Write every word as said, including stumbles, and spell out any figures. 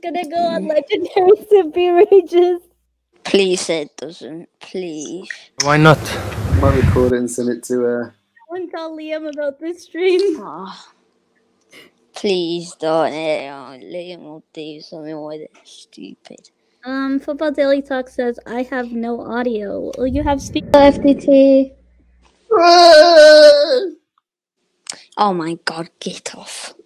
gonna go on Legendary Simpy Rages. Please say it doesn't. Please. Why not? I might record it and send it to her. Uh... I won't tell Liam about this stream. Oh, please don't. Oh, Liam will do something with it. Stupid. Um, Football Daily Talk says, I have no audio. Will you have speaker F D T? Oh my god, get off.